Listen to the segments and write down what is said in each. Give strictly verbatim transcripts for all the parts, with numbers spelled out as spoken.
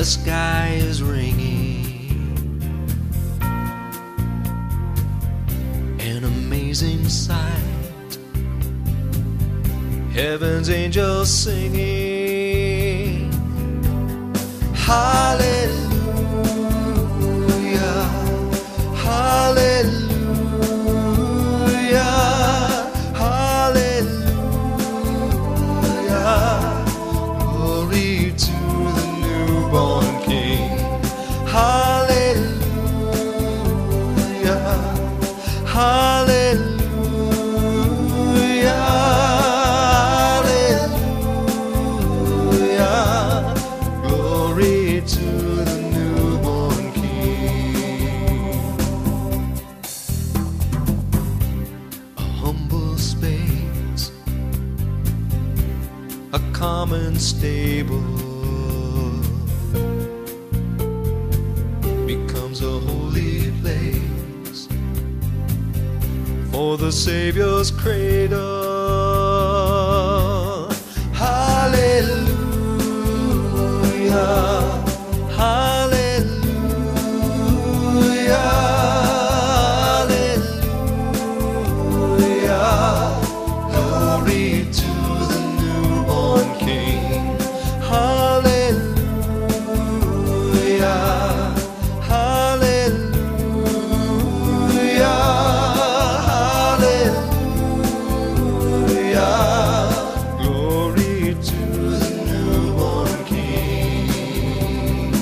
the sky is ringing. An amazing sight, heaven's angels singing. Hallelujah, hallelujah, hallelujah. Glory to the newborn King. Hallelujah, hallelujah, hallelujah. Glory to the newborn King. A humble space, a common stable, becomes a holy place for the Savior's cradle. Hallelujah, hallelujah, hallelujah. Glory to the newborn King. Hallelujah, hallelujah, hallelujah. Glory to the newborn King.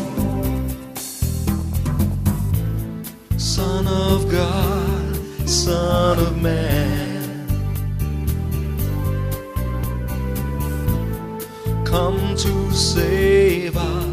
Son of God, Son of Man, come to save us.